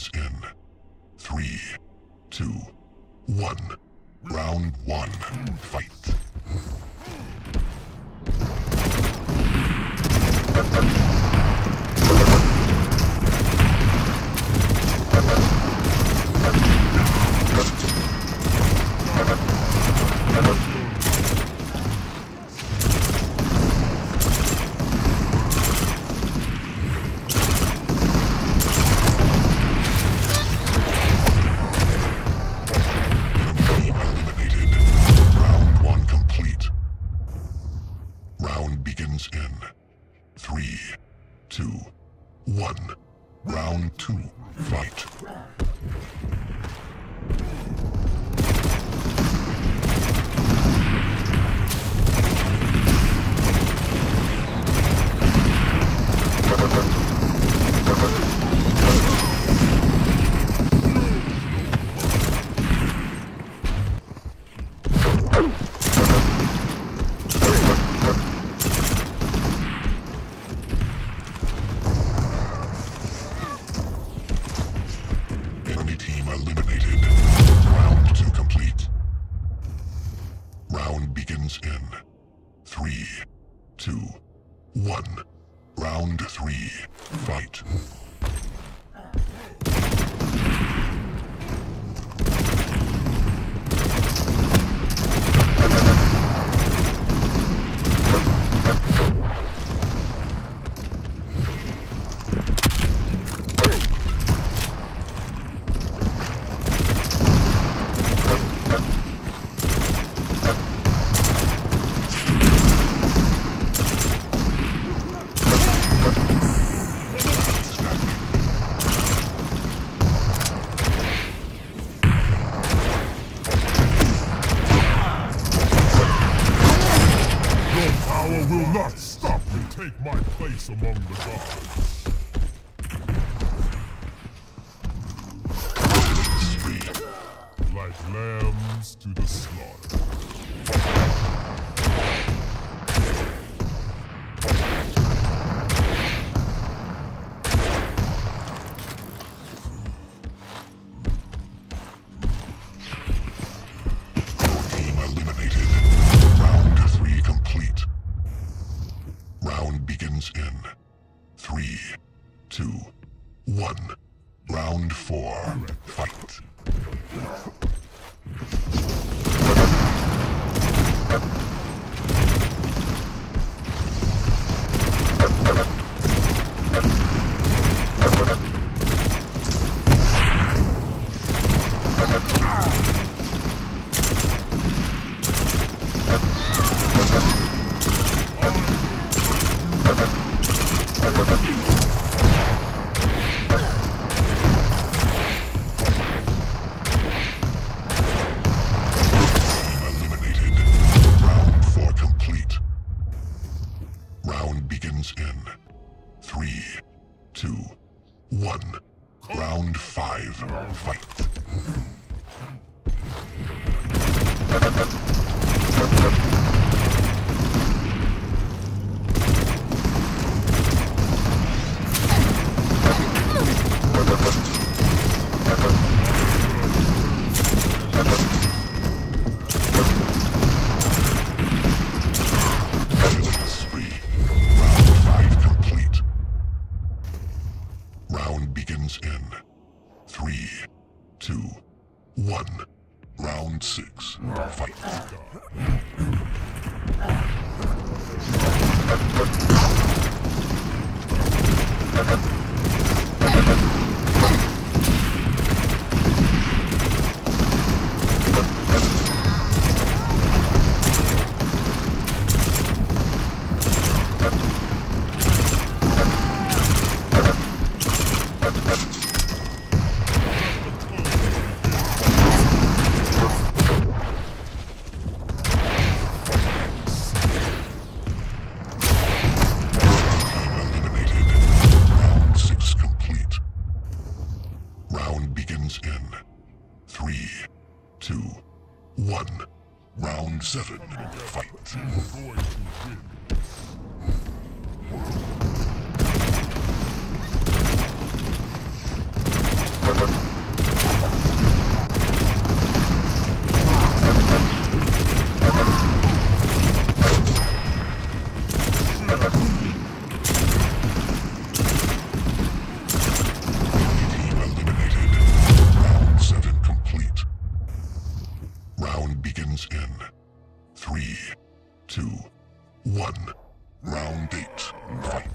begins in 3, 2, 1. Round 1. Fight. Begins in 3, 2, 1. Round 2. Fight. Eliminated. Round 2 complete. Round begins in 3, 2, 1. Round 3. Fight. Will not stop me. Take my place among the gods. Like lambs to the slaughter. Team eliminated. Round 3 complete. Round begins in 3, 2, 1. Round 4. Fight. Begins in 3, 2, 1. Round 5. Fight. Begins in 3, 2, 1. Round 6. Fight. Begins in 3, 2, 1. Round 7. Fight. Round begins in 3, 2, 1. Round 8. Fight.